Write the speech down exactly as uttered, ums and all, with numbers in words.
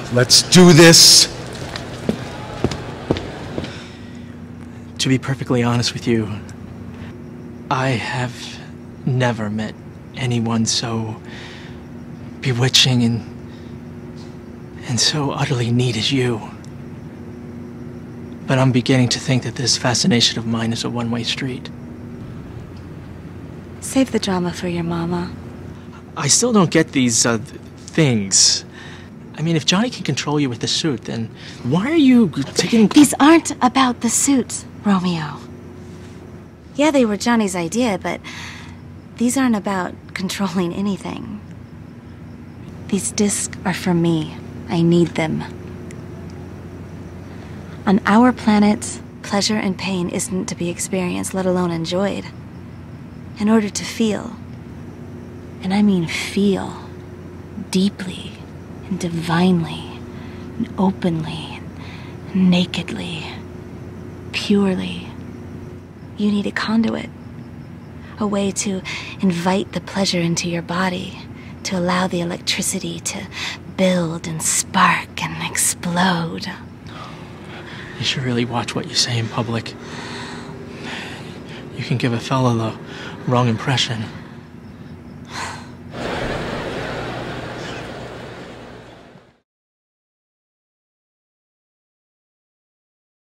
Let's do this. To be perfectly honest with you, I have never met anyone so bewitching and and so utterly neat as you. But I'm beginning to think that this fascination of mine is a one-way street. Save the drama for your mama. I still don't get these uh, things. I mean, if Johnny can control you with the suit, then why are you taking... These aren't about the suit, Romeo. Yeah, they were Johnny's idea, but these aren't about controlling anything. These discs are for me. I need them. On our planet, pleasure and pain isn't to be experienced, let alone enjoyed. In order to feel, and I mean feel, deeply and divinely and openly and nakedly, purely, you need a conduit. A way to invite the pleasure into your body, to allow the electricity to build and spark and explode. You should really watch what you say in public. You can give a fella the wrong impression.